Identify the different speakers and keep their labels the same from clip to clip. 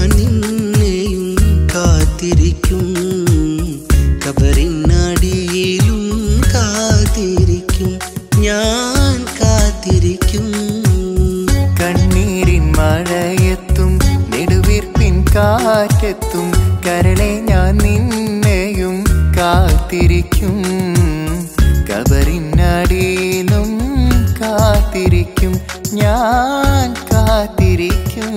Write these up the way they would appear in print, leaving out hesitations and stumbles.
Speaker 1: ഞാൻ നിന്നെയും കാത്തിരിക്കും, കബറിനടിയിലും കാത്തിരിക്കും, ഞാൻ കാത്തിരിക്കും.
Speaker 2: കണ്ണീരിൻ മഴയത്തും നെടുവീർപ്പിൻ കാറ്റത്തും കരളെ ഞാൻ നിന്നെയും കാത്തിരിക്കും, കബറിനടിയിലും കാത്തിരിക്കും, ഞാൻ കാത്തിരിക്കും.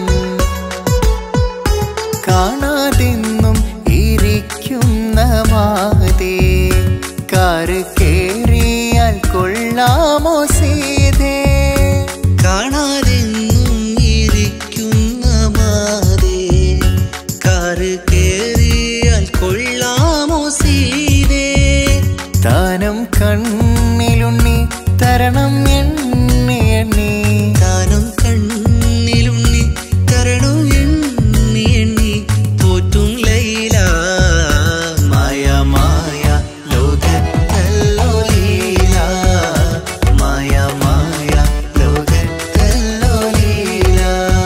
Speaker 2: കാണാതെന്നും ഇരിക്കുന്ന മാതേ, കാറ് കേറിയാൽ കൊള്ളാമോ സീതേ?
Speaker 1: കാണാതെന്നും ഇരിക്കുന്ന മാതേ, കാറ് കേറിയാൽ കൊള്ളാമോ സീതേ?
Speaker 2: താനം കണ്ണിലുണ്ണി തരണം എണ്ണി എണ്ണി,
Speaker 1: താനം കണ്ണിലുണ്ണി തരണം എണ്ണി എണ്ണി, പോറ്റും ലൈല മായ മായ ലോകത്തല്ലോ ലീല, മായ മായ ലോകത്തല്ലോ ലീല.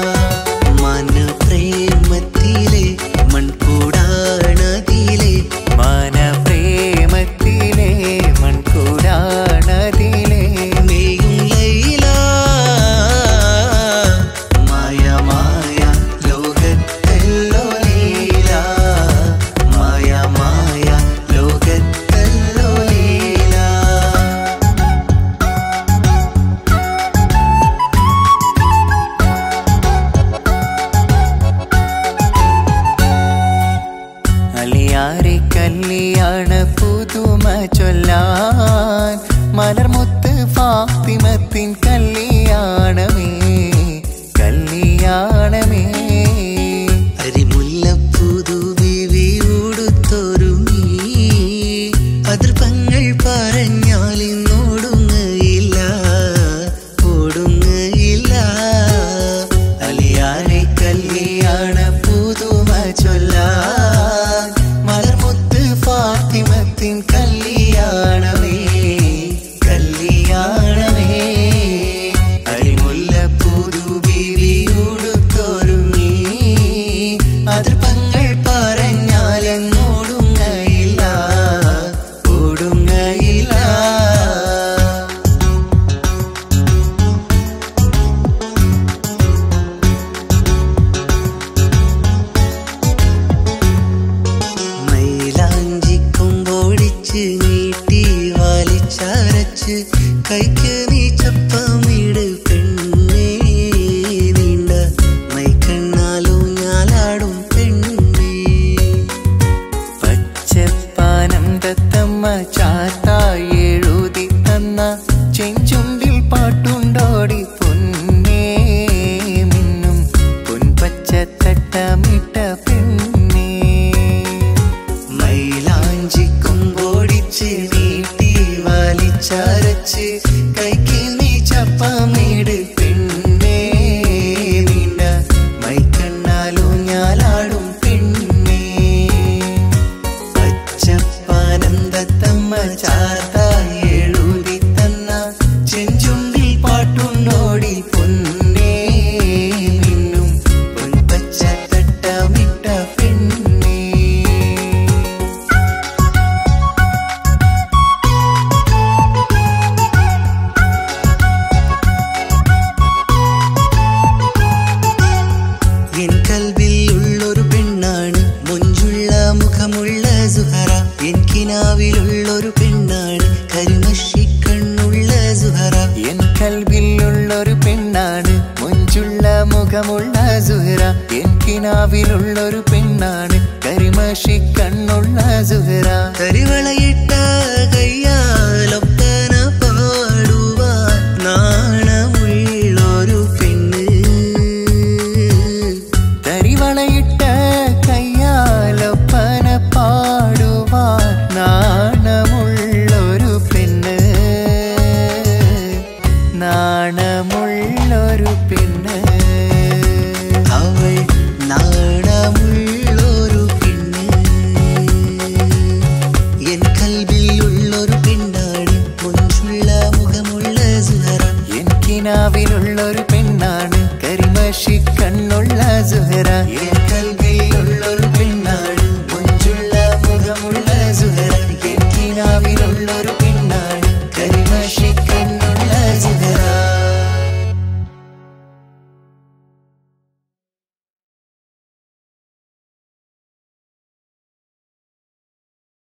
Speaker 1: മനപ്രേമത്തിലെ മൺകൂടാണതിലെ,
Speaker 2: മനപ്രേമത്തിലെ മൺകൂടാണതിലെ
Speaker 1: മേയും ലൈല മായ മായ ലോകത്തല്ലോ ലീല, മായ മായ ലോകത്തല്ലോ ലീല.
Speaker 2: അലിയാരെ കല്യാണ പുതുമ ചൊല്ലാൻ, മലർമുത്ത് ഫാത്തിമത്തിൻ കല്യാണമേ കല്യാണമേ.
Speaker 1: അരിമുല്ലപ്പൂതു ബീവി ഉടുത്തൊരുങ്ങി, അതിർപ്പങ്ങൾ പറഞ്ഞാൽ ഇന്നോടുങ്ങയില്ല ഓടുങ്ങയില്ല. അലിയാരെ കല്യാണ പുതുമ ചൊല്ലാൻ, മലർമുത്ത് ഫാത്തിമത്തിൻ കല്യാണമേ കല്യാണമേ. അരിമുല്ലപ്പൂതു ബീവി ഉടുത്തൊരുങ്ങി, അതിർപ്പങ്ങൾ പറഞ്ഞാൽ എന്നോടുങ്ങയില്ല ഓടുങ്ങയില്ല. മൈലാഞ്ചിക്കൊമ്പോടിച്ച് നീട്ടി വലിച്ചരച്ച്, കൈക്ക് നീ ചപ്പമിട് പെണ്ണേ, നീണ്ട മൈക്കണ്ണാലോ ഞാലാടും പെണ്ണേ.
Speaker 2: പച്ചപ്പാനം തത്തമ്മ ചാത്തായി എഴുതി തന്ന ചെഞ്ചുണ്ടിൽ പാട്ടുണ്ടോടി പൊന്നേ, മിന്നും പൊൻപച്ച തട്ടമിട്ട പെണ്ണേ.
Speaker 1: മൈലാഞ്ചിക്കൊമ്പോടിച്ച് നീട്ടി വലിച്ചരച്ച്, കൈക്ക് നീ ചപ്പമിട് പെണ്ണേ, നീണ്ട മൈക്കണ്ണാലോ ഞാലാടും പെണ്ണേ. പച്ചപ്പാനന്ദത്തമ്മ ചാത്തായി എഴുതി തന്ന ചെഞ്ചുണ്ടിൽ പാട്ടുണ്ടോടി പൊന്നേ, മിന്നും പൊൻപച്ച തട്ടമിട്ട പെണ്ണേ. എൻ കൽവിൽ ഉള്ളൊരു പെണ്ണാണ് മൊഞ്ചുള്ള മുഖമുള്ള സുഹറ, എൻ കിനാവിലുള്ളൊരു പെണ്ണാണ് കരിമഷിക്കണ്ണുള്ള സുഹറ.
Speaker 2: എൻ കൽവിലുള്ളൊരു പെണ്ണാണ് മൊഞ്ചുള്ള മുഖമുള്ള സുഹറ, എൻ കിനാവിലുള്ളൊരു പെണ്ണാണ് കരിമഷി കണ്ണുള്ള സുഹറ.
Speaker 1: കരിവളയിട്ട കയ്യാലൊപ്പന പാടുവാൻ നാണമുള്ളൊരു പെണ്ണ്,
Speaker 2: തരിവളയിട്ട കയ്യാലൊപ്പന പാടുവാൻ നാണമുള്ളൊരു പെണ്ണ്, നാണമുള്ളൊരു പെണ്ണ്.
Speaker 1: അവൾ നാണമുള്ളൊരു പെണ്ണ്, എൻ കൽവിലുള്ളൊരു പെണ്ണാണ് മൊഞ്ചുള്ള മുഖമുള്ള സുഹറ,
Speaker 2: എൻ കിനാവിലുള്ളൊരു പെണ്ണാണ് കരിമഷി കണ്ണുള്ള സുഹറ
Speaker 1: എൻ കൽബിൽ